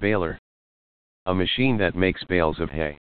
Baler. A machine that makes bales of hay.